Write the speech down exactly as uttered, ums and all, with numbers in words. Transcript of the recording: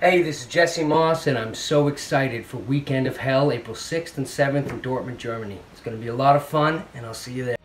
Hey, this is Jesse Moss, and I'm so excited for Weekend of Hell, April sixth and seventh in Dortmund, Germany. It's going to be a lot of fun, and I'll see you there.